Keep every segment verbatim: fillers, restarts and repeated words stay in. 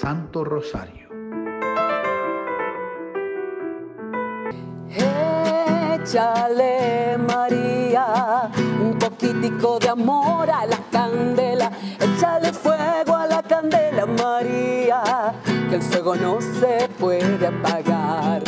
Santo Rosario. Échale, María, un poquitico de amor a la candela. Échale fuego a la candela, María, que el fuego no se puede apagar.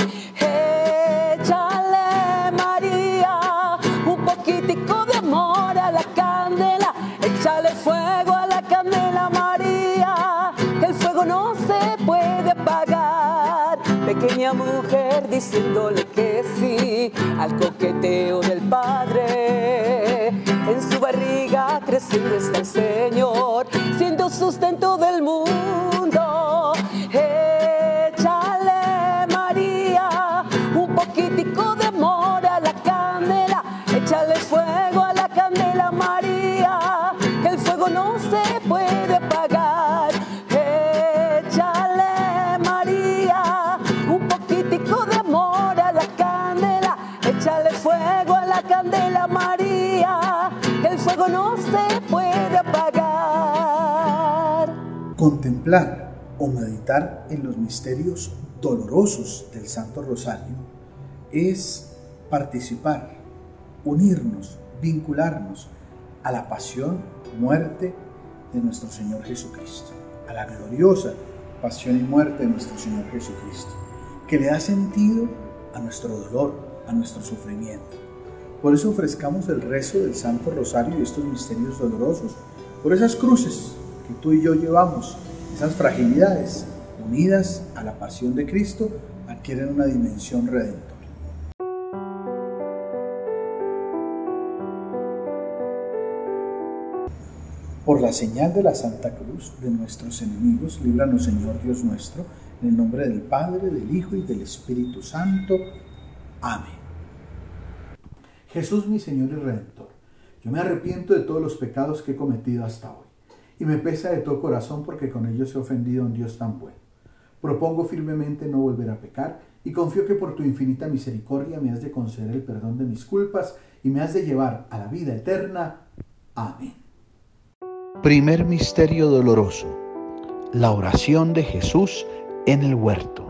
Échale, María, un poquitico de amor a la candela. Échale fuego a la candela, María, que el fuego no se puede apagar. Pequeña mujer diciéndole que sí al coqueteo del Padre. En su barriga creciendo está el Señor, siendo sustento del mundo. Échale, María, un poquitico de amor a la candela. Échale fuego a la candela, María, que el fuego no se puede apagar. Échale, María, un poquitico de amor a la candela. Échale fuego a la candela, María, que el fuego no se puede apagar. Contemplar o meditar en los misterios dolorosos del Santo Rosario es participar, unirnos, vincularnos a la pasión, muerte de nuestro Señor Jesucristo, a la gloriosa pasión y muerte de nuestro Señor Jesucristo, que le da sentido a nuestro dolor, a nuestro sufrimiento. Por eso ofrezcamos el rezo del Santo Rosario y estos misterios dolorosos, por esas cruces que tú y yo llevamos, esas fragilidades unidas a la pasión de Cristo, adquieren una dimensión redentora. Por la señal de la Santa Cruz de nuestros enemigos, líbranos, Señor Dios nuestro, en el nombre del Padre, del Hijo y del Espíritu Santo. Amén. Jesús, mi Señor y Redentor, yo me arrepiento de todos los pecados que he cometido hasta hoy, y me pesa de todo corazón porque con ellos he ofendido a un Dios tan bueno. Propongo firmemente no volver a pecar, y confío que por tu infinita misericordia me has de conceder el perdón de mis culpas y me has de llevar a la vida eterna. Amén. Primer misterio doloroso: la oración de Jesús en el huerto.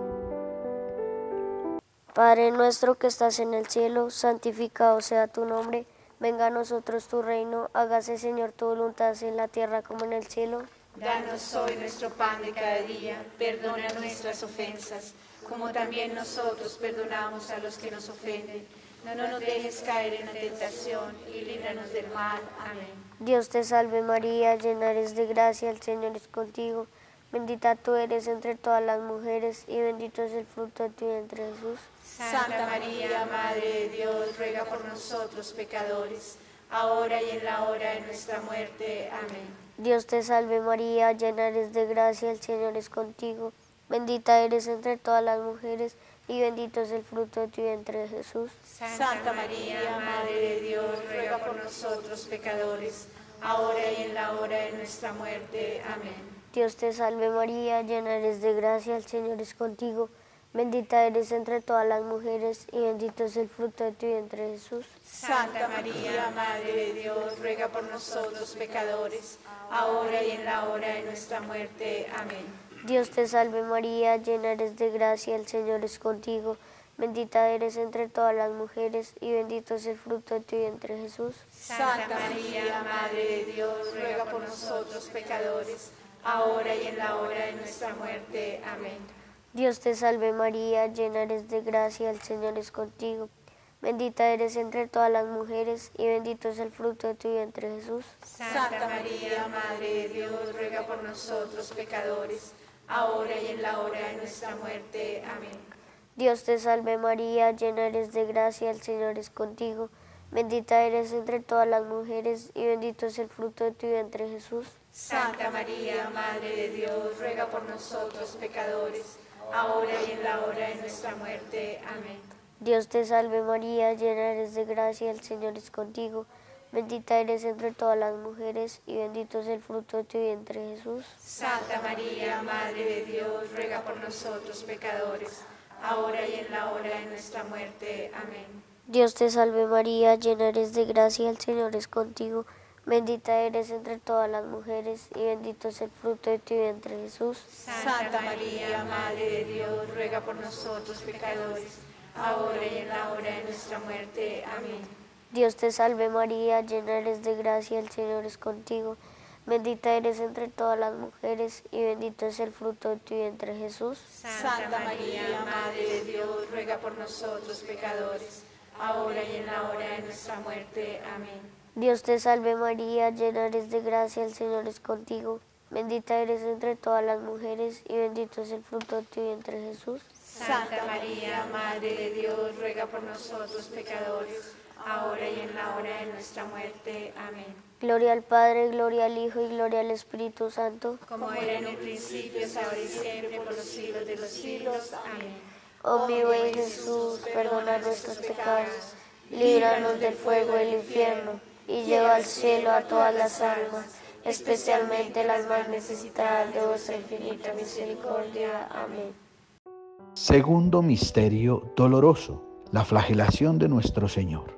Padre nuestro que estás en el cielo, santificado sea tu nombre. Venga a nosotros tu reino, hágase, Señor, tu voluntad en la tierra como en el cielo. Danos hoy nuestro pan de cada día, perdona nuestras ofensas, como también nosotros perdonamos a los que nos ofenden. No nos dejes caer en la tentación y líbranos del mal. Amén. Dios te salve María, llena eres de gracia, el Señor es contigo. Bendita tú eres entre todas las mujeres y bendito es el fruto de tu vientre, Jesús. Santa María, Madre de Dios, ruega por nosotros pecadores, ahora y en la hora de nuestra muerte. Amén. Dios te salve María, llena eres de gracia, el Señor es contigo. Bendita eres entre todas las mujeres y bendito es el fruto de tu vientre, Jesús. Santa María, Madre de Dios, ruega por nosotros pecadores, ahora y en la hora de nuestra muerte. Amén. Dios te salve María, llena eres de gracia, el Señor es contigo. Bendita eres entre todas las mujeres y bendito es el fruto de tu vientre, Jesús. Santa María, Madre de Dios, ruega por nosotros pecadores, ahora y en la hora de nuestra muerte. Amén. Dios te salve María, llena eres de gracia, el Señor es contigo. Bendita eres entre todas las mujeres y bendito es el fruto de tu vientre, Jesús. Santa María, Madre de Dios, ruega por nosotros pecadores, ahora y en la hora de nuestra muerte. Amén. Dios te salve María, llena eres de gracia, el Señor es contigo. Bendita eres entre todas las mujeres y bendito es el fruto de tu vientre, Jesús. Santa María, Madre de Dios, ruega por nosotros pecadores, ahora y en la hora de nuestra muerte. Amén. Dios te salve María, llena eres de gracia, el Señor es contigo. Bendita eres entre todas las mujeres y bendito es el fruto de tu vientre, Jesús. Santa María, Madre de Dios, ruega por nosotros pecadores, ahora y en la hora de nuestra muerte. Amén. Dios te salve María, llena eres de gracia, el Señor es contigo. Bendita eres entre todas las mujeres y bendito es el fruto de tu vientre, Jesús. Santa María, Madre de Dios, ruega por nosotros pecadores, ahora y en la hora de nuestra muerte. Amén. Dios te salve María, llena eres de gracia, el Señor es contigo. Bendita eres entre todas las mujeres y bendito es el fruto de tu vientre, Jesús. Santa María, Madre de Dios, ruega por nosotros pecadores, ahora y en la hora de nuestra muerte. Amén. Dios te salve María, llena eres de gracia, el Señor es contigo. Bendita eres entre todas las mujeres y bendito es el fruto de tu vientre, Jesús. Santa María, Madre de Dios, ruega por nosotros pecadores, ahora y en la hora de nuestra muerte. Amén. Dios te salve María, llena eres de gracia, el Señor es contigo. Bendita eres entre todas las mujeres y bendito es el fruto de tu vientre, Jesús. Santa María, Madre de Dios, ruega por nosotros pecadores, ahora y en la hora de nuestra muerte. Amén. Gloria al Padre, gloria al Hijo y gloria al Espíritu Santo. Como era en un principio, es ahora y siempre, por los siglos de los siglos. Amén. Oh mi buen Jesús, perdona nuestros pecados, líbranos del fuego del infierno y lleva al cielo a todas las almas, especialmente las más necesitadas de vuestra infinita misericordia. Amén. Segundo misterio doloroso, la flagelación de nuestro Señor.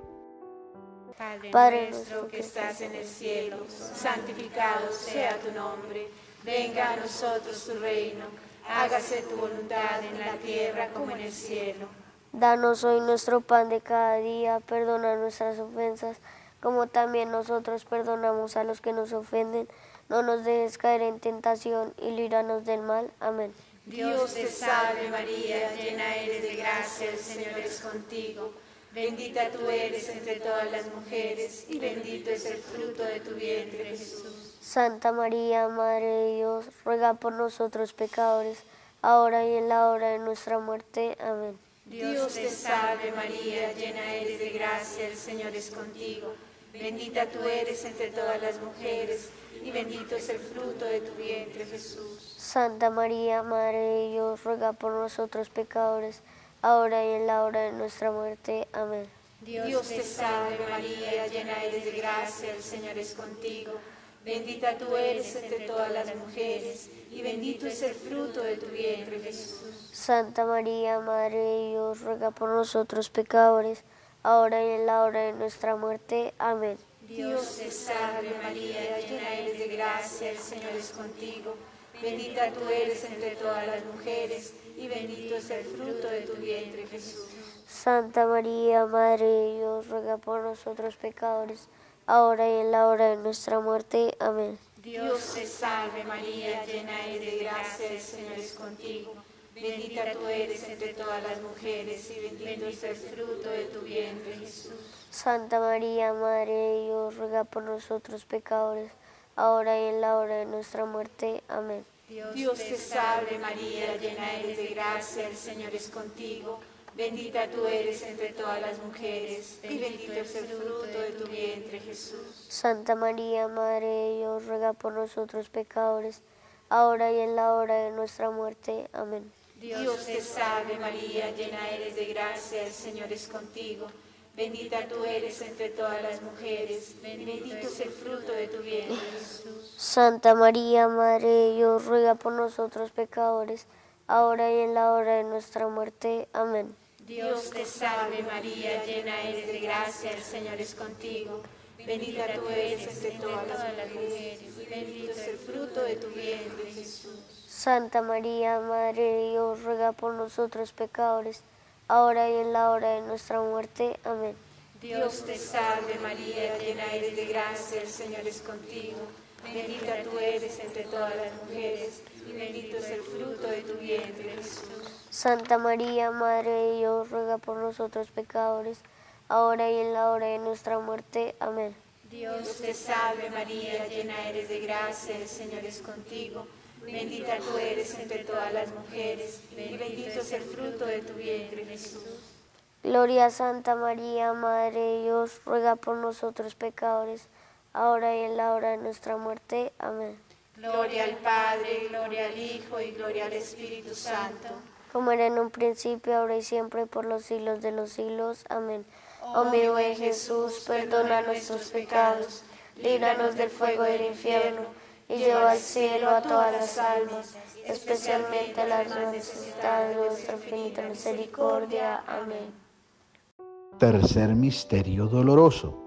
Padre, Padre nuestro que estás en el cielo, santificado sea tu nombre. Venga a nosotros tu reino. Hágase tu voluntad en la tierra como en el cielo. Danos hoy nuestro pan de cada día, perdona nuestras ofensas, como también nosotros perdonamos a los que nos ofenden. No nos dejes caer en tentación y líbranos del mal. Amén. Dios te salve María, llena eres de gracia, el Señor es contigo. Bendita tú eres entre todas las mujeres y bendito es el fruto de tu vientre, Jesús. Santa María, Madre de Dios, ruega por nosotros pecadores, ahora y en la hora de nuestra muerte. Amén. Dios te salve María, llena eres de gracia, el Señor es contigo. Bendita tú eres entre todas las mujeres y bendito es el fruto de tu vientre, Jesús. Santa María, Madre de Dios, ruega por nosotros pecadores, ahora y en la hora de nuestra muerte. Amén. Dios te salve María, llena eres de gracia, el Señor es contigo. Bendita tú eres entre todas las mujeres y bendito es el fruto de tu vientre, Jesús. Santa María, Madre de Dios, ruega por nosotros pecadores, ahora y en la hora de nuestra muerte. Amén. Dios te salve María, llena eres de gracia, el Señor es contigo. Bendita tú eres entre todas las mujeres y bendito es el fruto de tu vientre, Jesús. Santa María, Madre de Dios, ruega por nosotros pecadores, ahora y en la hora de nuestra muerte. Amén. Dios te salve María, llena eres de gracia, el Señor es contigo. Bendita tú eres entre todas las mujeres y bendito es el fruto de tu vientre, Jesús. Santa María, Madre de Dios, ruega por nosotros pecadores, ahora y en la hora de nuestra muerte. Amén. Dios te salve María, llena eres de gracia, el Señor es contigo. Bendita tú eres entre todas las mujeres y bendito es el fruto de tu vientre, Jesús. Santa María, Madre de Dios, ruega por nosotros pecadores, ahora y en la hora de nuestra muerte. Amén. Dios te salve María, llena eres de gracia, el Señor es contigo. Bendita tú eres entre todas las mujeres, bendito es el fruto de tu vientre, Jesús. Santa María, Madre de Dios, ruega por nosotros pecadores, ahora y en la hora de nuestra muerte. Amén. Dios te salve María, llena eres de gracia, el Señor es contigo. Bendita tú eres entre todas las mujeres, y bendito es el fruto de tu vientre, Jesús. Santa María, Madre de Dios, ruega por nosotros pecadores, ahora y en la hora de nuestra muerte. Amén. Dios te salve María, llena eres de gracia, el Señor es contigo. Bendita tú eres entre todas las mujeres, y bendito es el fruto de tu vientre, Jesús. Santa María, Madre de Dios, ruega por nosotros pecadores, ahora y en la hora de nuestra muerte. Amén. Dios te salve María, llena eres de gracia, el Señor es contigo. Bendita tú eres entre todas las mujeres, y bendito es el fruto de tu vientre, Jesús. Gloria a Santa María, Madre de Dios, ruega por nosotros pecadores, ahora y en la hora de nuestra muerte. Amén. Gloria al Padre, gloria al Hijo y gloria al Espíritu Santo. Como era en un principio, ahora y siempre, por los siglos de los siglos. Amén. Oh mi buen Jesús, perdona nuestros pecados, líbranos del fuego del infierno, y lleva al cielo a todas las almas, especialmente a las más necesitadas de vuestra infinita misericordia. Amén. Tercer misterio doloroso,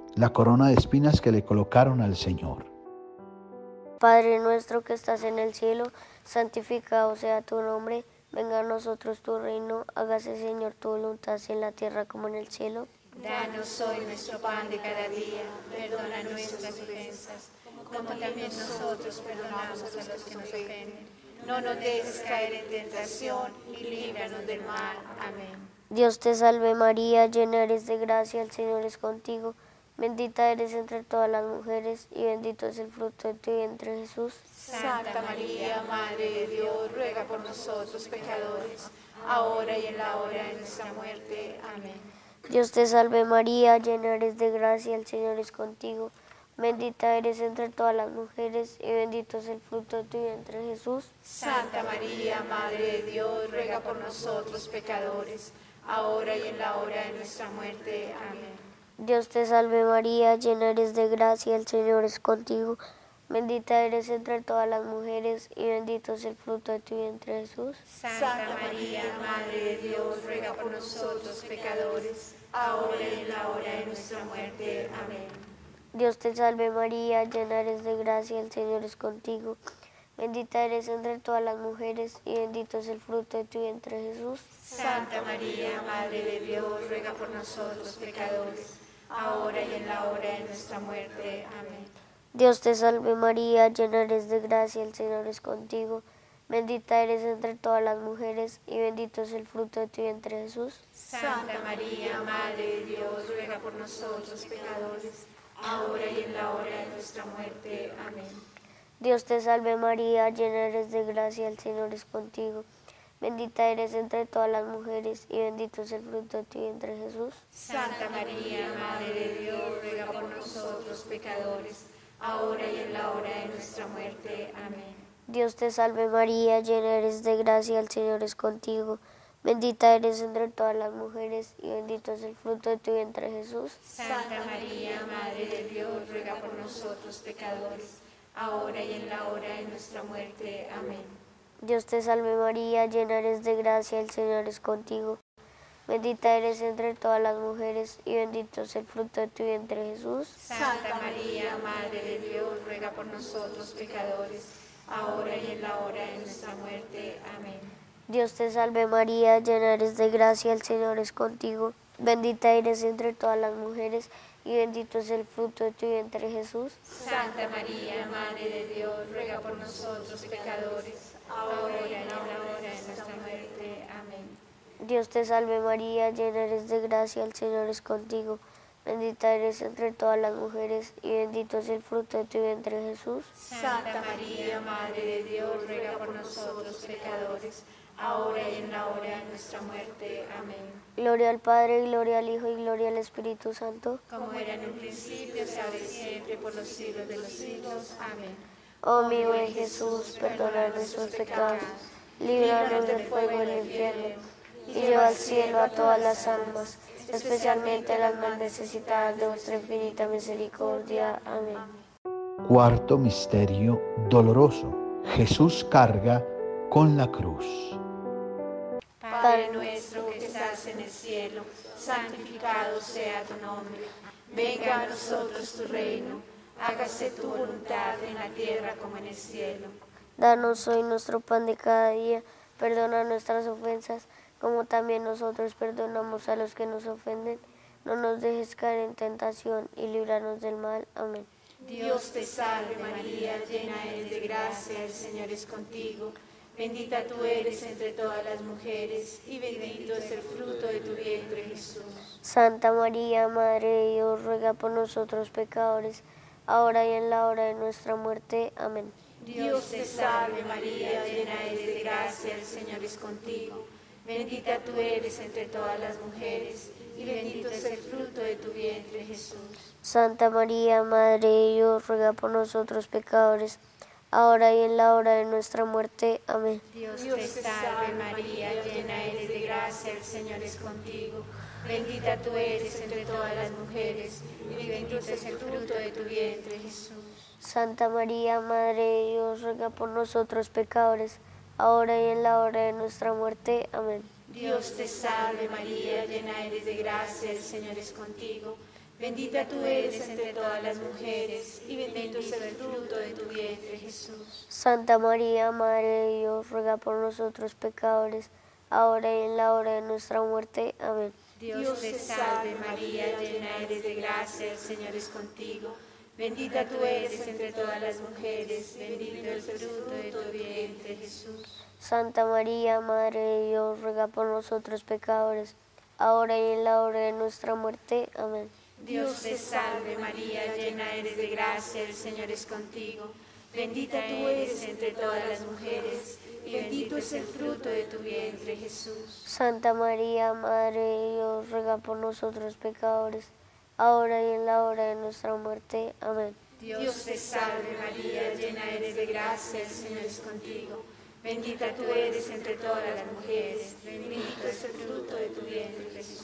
la corona de espinas que le colocaron al Señor. Padre nuestro que estás en el cielo, santificado sea tu nombre. Venga a nosotros tu reino, hágase, Señor, tu voluntad, así en la tierra como en el cielo. Danos hoy nuestro pan de cada día, perdona nuestras ofensas, como también nosotros perdonamos a los que nos ofenden. No nos dejes caer en tentación y líbranos del mal. Amén. Dios te salve María, llena eres de gracia, el Señor es contigo. Bendita eres entre todas las mujeres y bendito es el fruto de tu vientre, Jesús. Santa María, Madre de Dios, ruega por nosotros pecadores, ahora y en la hora de nuestra muerte. Amén. Dios te salve María, llena eres de gracia, el Señor es contigo. Bendita eres entre todas las mujeres y bendito es el fruto de tu vientre, Jesús. Santa María, Madre de Dios, ruega por nosotros pecadores, ahora y en la hora de nuestra muerte. Amén. Dios te salve María, llena eres de gracia, el Señor es contigo. Bendita eres entre todas las mujeres y bendito es el fruto de tu vientre, Jesús. Santa María, Madre de Dios, ruega por nosotros pecadores, ahora y en la hora de nuestra muerte. Amén. Dios te salve María, llena eres de gracia, el Señor es contigo. Bendita eres entre todas las mujeres y bendito es el fruto de tu vientre, Jesús. Santa María, Madre de Dios, ruega por nosotros pecadores, ahora y en la hora de nuestra muerte. Amén. Dios te salve María, llena eres de gracia, el Señor es contigo. Bendita eres entre todas las mujeres y bendito es el fruto de tu vientre, Jesús. Santa María, Madre de Dios, ruega por nosotros pecadores, ahora y en la hora de nuestra muerte. Amén. Dios te salve María, llena eres de gracia, el Señor es contigo. Bendita eres entre todas las mujeres y bendito es el fruto de tu vientre, Jesús. Santa María, Madre de Dios, ruega por nosotros pecadores, ahora y en la hora de nuestra muerte. Amén. Dios te salve María, llena eres de gracia, el Señor es contigo. Bendita eres entre todas las mujeres y bendito es el fruto de tu vientre, Jesús. Santa María, Madre de Dios, ruega por nosotros pecadores, ahora y en la hora de nuestra muerte. Amén. Dios te salve María, llena eres de gracia, el Señor es contigo. Bendita eres entre todas las mujeres y bendito es el fruto de tu vientre, Jesús. Santa María, Madre de Dios, ruega por nosotros pecadores, ahora y en la hora de nuestra muerte. Amén. Dios te salve María, llena eres de gracia, el Señor es contigo. Bendita eres entre todas las mujeres y bendito es el fruto de tu vientre, Jesús. Santa María, Madre de Dios, ruega por nosotros pecadores, ahora y en la hora de nuestra muerte. Amén. Dios te salve María, llena eres de gracia, el Señor es contigo. Bendita eres entre todas las mujeres y bendito es el fruto de tu vientre, Jesús. Santa María, Madre de Dios, ruega por nosotros pecadores, ahora y en la hora de nuestra muerte. Amén. Gloria al Padre, gloria al Hijo y gloria al Espíritu Santo. Como era en un principio, ahora y siempre, por los siglos de los siglos. Amén. Oh mi buen Jesús, perdona nuestros pecados, líbranos del fuego del infierno, y lleva al cielo a todas las almas, especialmente a las más necesitadas de vuestra infinita misericordia. Amén. Cuarto misterio doloroso. Jesús carga con la cruz. Padre nuestro que estás en el cielo, santificado sea tu nombre. Venga a nosotros tu reino, hágase tu voluntad en la tierra como en el cielo. Danos hoy nuestro pan de cada día, perdona nuestras ofensas, como también nosotros perdonamos a los que nos ofenden. No nos dejes caer en tentación y líbranos del mal. Amén. Dios te salve María, llena eres de gracia, el Señor es contigo. Bendita tú eres entre todas las mujeres y bendito es el fruto de tu vientre, Jesús. Santa María, Madre de Dios, ruega por nosotros pecadores, ahora y en la hora de nuestra muerte. Amén. Dios te salve María, llena eres de gracia, el Señor es contigo. Bendita tú eres entre todas las mujeres y bendito es el fruto de tu vientre, Jesús. Santa María, Madre de Dios, ruega por nosotros pecadores, ahora y en la hora de nuestra muerte. Amén. Dios te salve María, llena eres de gracia, el Señor es contigo. Bendita tú eres entre todas las mujeres y bendito es el fruto de tu vientre, Jesús. Santa María, Madre de Dios, ruega por nosotros pecadores, ahora y en la hora de nuestra muerte. Amén. Dios te salve María, llena eres de gracia, el Señor es contigo. Bendita tú eres entre todas las mujeres, y bendito es el fruto de tu vientre, Jesús. Santa María, Madre de Dios, ruega por nosotros pecadores, ahora y en la hora de nuestra muerte. Amén. Dios te salve María, llena eres de gracia, el Señor es contigo. Bendita tú eres entre todas las mujeres, bendito es el fruto de tu vientre, Jesús. Santa María, Madre de Dios, ruega por nosotros pecadores, ahora y en la hora de nuestra muerte. Amén. Dios te salve María, llena eres de gracia, el Señor es contigo. Bendita tú eres entre todas las mujeres, y bendito es el fruto de tu vientre, Jesús. Santa María, Madre de Dios, ruega por nosotros pecadores, ahora y en la hora de nuestra muerte. Amén. Dios te salve María, llena eres de gracia, el Señor es contigo. Bendita tú eres entre todas las mujeres, bendito es el fruto de tu vientre, Jesús.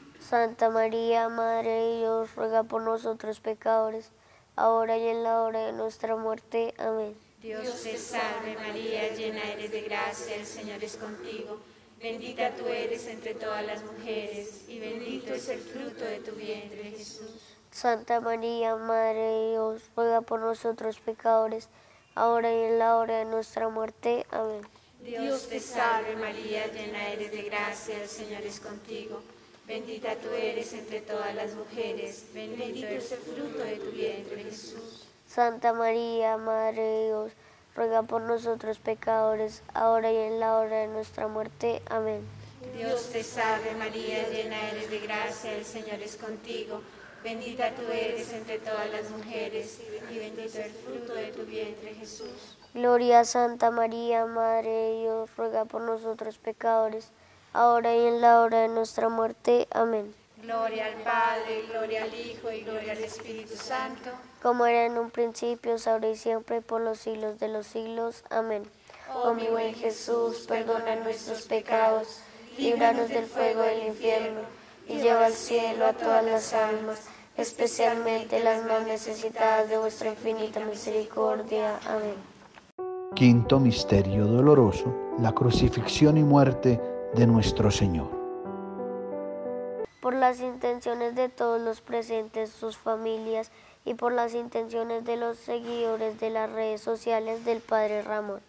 Santa María, Madre de Dios, ruega por nosotros pecadores, ahora y en la hora de nuestra muerte. Amén. Dios te salve María, llena eres de gracia, el Señor es contigo. Bendita tú eres entre todas las mujeres, y bendito es el fruto de tu vientre, Jesús. Santa María, Madre de Dios, ruega por nosotros pecadores, ahora y en la hora de nuestra muerte. Amén. Dios te salve María, llena eres de gracia, el Señor es contigo. Bendita tú eres entre todas las mujeres, bendito es el fruto de tu vientre, Jesús. Santa María, Madre de Dios, ruega por nosotros pecadores, ahora y en la hora de nuestra muerte. Amén. Dios te salve María, llena eres de gracia, el Señor es contigo. Bendita tú eres entre todas las mujeres, y bendito es el fruto de tu vientre, Jesús. Gloria a Santa María, Madre de Dios, ruega por nosotros pecadores, ahora y en la hora de nuestra muerte. Amén. Gloria al Padre, gloria al Hijo y gloria al Espíritu Santo. Como era en un principio, ahora y siempre, por los siglos de los siglos. Amén. Oh mi buen Jesús, perdona nuestros pecados, líbranos del fuego del infierno, y lleva al cielo a todas las almas, especialmente las más necesitadas de vuestra infinita misericordia. Amén. Quinto misterio doloroso, la crucifixión y muerte de nuestro Señor. Por las intenciones de todos los presentes, sus familias, y por las intenciones de los seguidores de las redes sociales del Padre Ramón.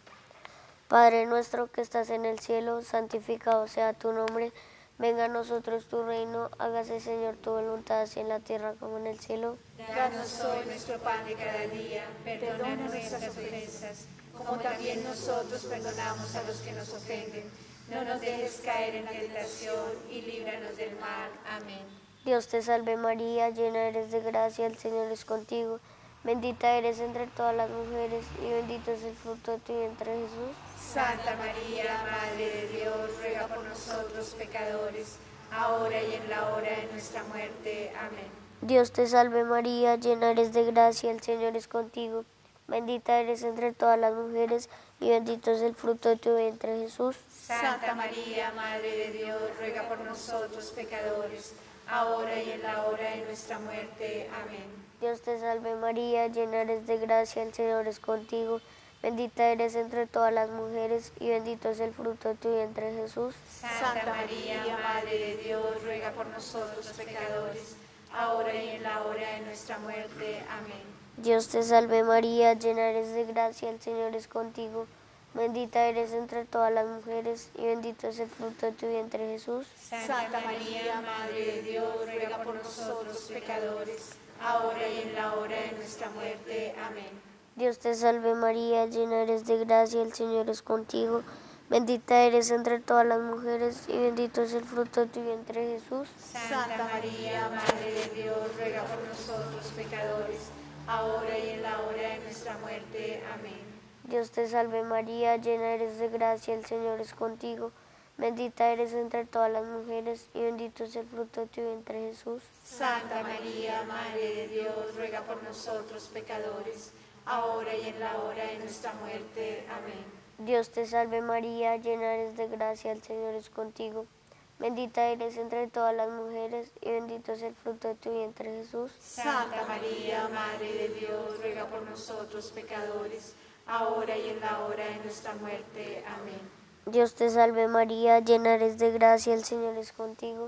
Padre nuestro que estás en el cielo, santificado sea tu nombre. Venga a nosotros tu reino, hágase Señor tu voluntad, así en la tierra como en el cielo. Danos hoy nuestro pan de cada día, perdona nuestras ofensas, como también nosotros perdonamos a los que nos ofenden. No nos dejes caer en la tentación y líbranos del mal. Amén. Dios te salve María, llena eres de gracia, el Señor es contigo. Bendita eres entre todas las mujeres, y bendito es el fruto de tu vientre, Jesús. Santa María, Madre de Dios, ruega por nosotros pecadores, ahora y en la hora de nuestra muerte. Amén. Dios te salve María, llena eres de gracia, el Señor es contigo. Bendita eres entre todas las mujeres, y bendito es el fruto de tu vientre, Jesús. Santa María, Madre de Dios, ruega por nosotros pecadores, ahora y en la hora de nuestra muerte. Amén. Dios te salve María, llena eres de gracia, el Señor es contigo. Bendita eres entre todas las mujeres, y bendito es el fruto de tu vientre, Jesús. Santa María, Madre de Dios, ruega por nosotros pecadores, ahora y en la hora de nuestra muerte. Amén. Dios te salve María, llena eres de gracia, el Señor es contigo. Bendita eres entre todas las mujeres, y bendito es el fruto de tu vientre, Jesús. Santa María, Madre de Dios, ruega por nosotros pecadores, ahora y en la hora de nuestra muerte. Amén. Dios te salve María, llena eres de gracia, el Señor es contigo. Bendita eres entre todas las mujeres, y bendito es el fruto de tu vientre, Jesús. Santa María, Madre de Dios, ruega por nosotros pecadores, ahora y en la hora de nuestra muerte. Amén. Dios te salve María, llena eres de gracia, el Señor es contigo. Bendita eres entre todas las mujeres, y bendito es el fruto de tu vientre, Jesús. Santa María, Madre de Dios, ruega por nosotros pecadores, ahora y en la hora de nuestra muerte. Amén. Dios te salve María, llena eres de gracia, el Señor es contigo. Bendita eres entre todas las mujeres, y bendito es el fruto de tu vientre, Jesús. Santa María, Madre de Dios, ruega por nosotros pecadores, ahora y en la hora de nuestra muerte. Amén. Dios te salve María, llena eres de gracia, el Señor es contigo.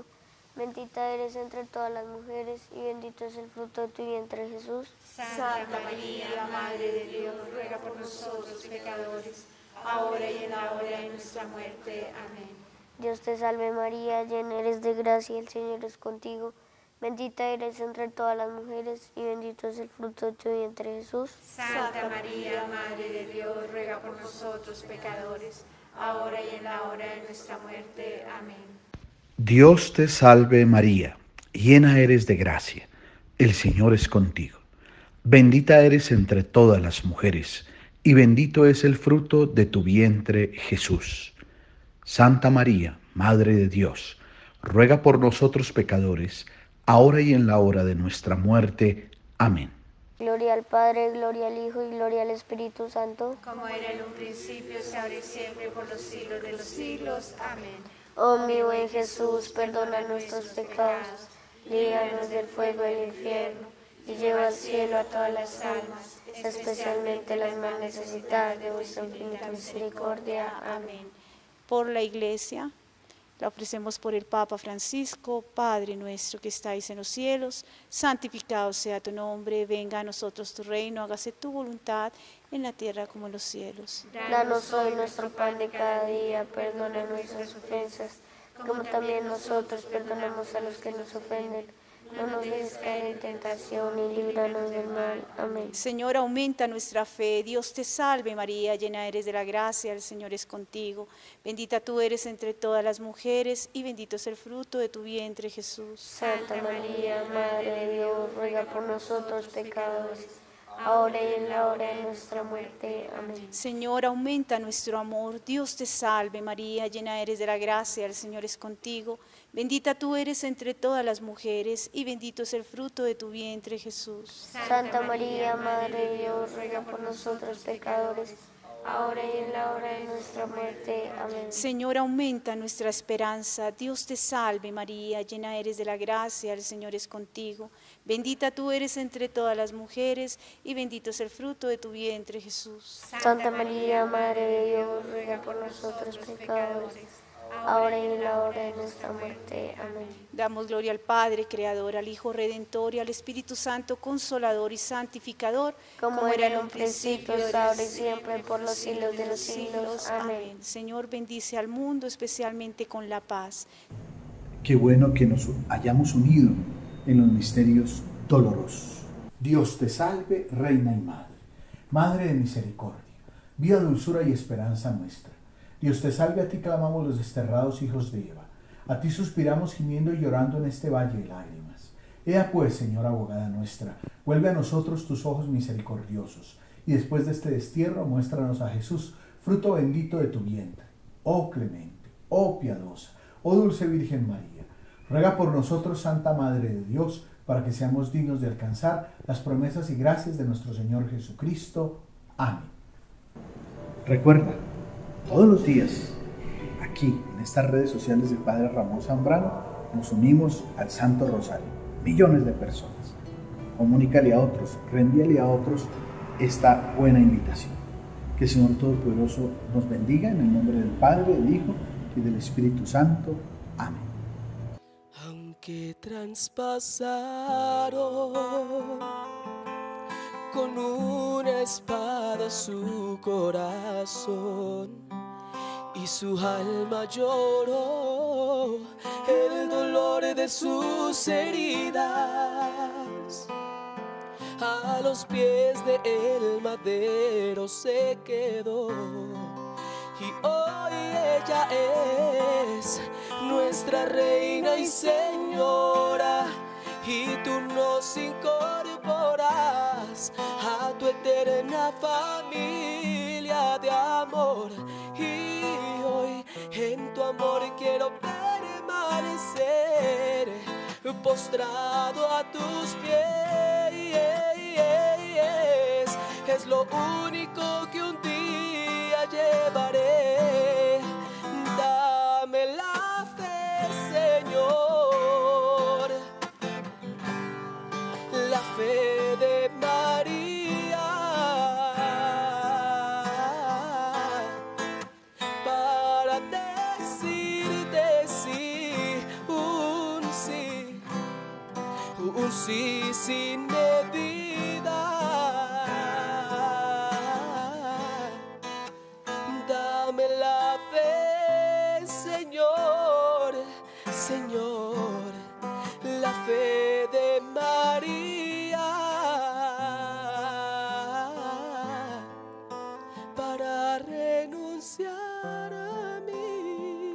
Bendita eres entre todas las mujeres y bendito es el fruto de tu vientre, Jesús. Santa María, Madre de Dios, ruega por nosotros pecadores, ahora y en la hora de nuestra muerte. Amén. Dios te salve María, llena eres de gracia, el Señor es contigo. Bendita eres entre todas las mujeres y bendito es el fruto de tu vientre, Jesús. Santa María, Madre de Dios, ruega por nosotros pecadores, ahora y en la hora de nuestra muerte. Amén. Dios te salve María, llena eres de gracia, el Señor es contigo. Bendita eres entre todas las mujeres, y bendito es el fruto de tu vientre, Jesús. Santa María, Madre de Dios, ruega por nosotros pecadores, ahora y en la hora de nuestra muerte. Amén. Gloria al Padre, gloria al Hijo y gloria al Espíritu Santo. Como era en un principio, es ahora y siempre, por los siglos de los siglos. Amén. Oh mi buen Jesús, perdona nuestros pecados, líbranos del fuego del infierno, y lleva al cielo a todas las almas, especialmente las más necesitadas de vuestra infinita misericordia. Amén. Por la Iglesia, la ofrecemos por el Papa Francisco. Padre nuestro que estáis en los cielos, santificado sea tu nombre, venga a nosotros tu reino, hágase tu voluntad en la tierra como en los cielos. Danos hoy nuestro pan de cada día, perdona nuestras ofensas, como también nosotros perdonamos a los que nos ofenden. No nos dejes caer en tentación y líbranos del mal. Amén. Señor, aumenta nuestra fe. Dios te salve María, llena eres de la gracia, el Señor es contigo. Bendita tú eres entre todas las mujeres y bendito es el fruto de tu vientre, Jesús. Santa María, Madre de Dios, ruega por nosotros pecadores, ahora y en la hora de nuestra muerte. Amén. Señor, aumenta nuestro amor. Dios te salve María, llena eres de la gracia, el Señor es contigo. Bendita tú eres entre todas las mujeres y bendito es el fruto de tu vientre, Jesús. Santa María, Madre de Dios, ruega por nosotros pecadores, ahora y en la hora de nuestra muerte. Amén. Señor, aumenta nuestra esperanza. Dios te salve María, llena eres de la gracia, el Señor es contigo. Bendita tú eres entre todas las mujeres y bendito es el fruto de tu vientre, Jesús. Santa María, Madre de Dios, ruega por nosotros pecadores, ahora y en la hora de nuestra muerte. Amén. Damos gloria al Padre, Creador, al Hijo Redentor y al Espíritu Santo, Consolador y Santificador, Como era en un principio, es ahora y siempre, por los siglos de los siglos. Amén. Señor, bendice al mundo, especialmente con la paz. Qué bueno que nos hayamos unido en los misterios dolorosos. Dios te salve, Reina y Madre, Madre de misericordia, vida, dulzura y esperanza nuestra. Dios te salve, a ti clamamos los desterrados hijos de Eva, a ti suspiramos gimiendo y llorando en este valle de lágrimas. Ea pues, Señora abogada nuestra, vuelve a nosotros tus ojos misericordiosos, y después de este destierro muéstranos a Jesús, fruto bendito de tu vientre. Oh clemente, oh piadosa, oh dulce Virgen María, ruega por nosotros, Santa Madre de Dios, para que seamos dignos de alcanzar las promesas y gracias de nuestro Señor Jesucristo. Amén. Recuerda, todos los días, aquí en estas redes sociales del Padre Ramón Zambrano, nos unimos al Santo Rosario. Millones de personas. Comunícale a otros, reenvíale a otros esta buena invitación. Que el Señor Todopoderoso nos bendiga en el nombre del Padre, del Hijo y del Espíritu Santo. Amén. Aunque traspasaron con una espada su corazón y su alma lloró el dolor de sus heridas. A los pies del madero se quedó y hoy ella es nuestra reina y señora, y tú nos incorporas a tu eterna familia de amor. Y hoy en tu amor quiero permanecer postrado a tus pies. Es lo único que un día llevaré. Dame la fe, Señor, la fe de María, para decirte sí, un sí. sí, sin medida. Dame la fe, Señor, Señor, la fe de María, para renunciar a mí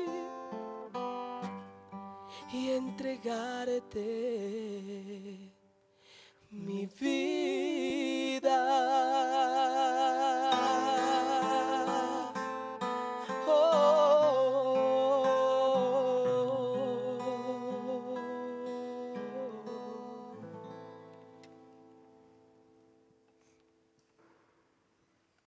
y entregarte mi vida.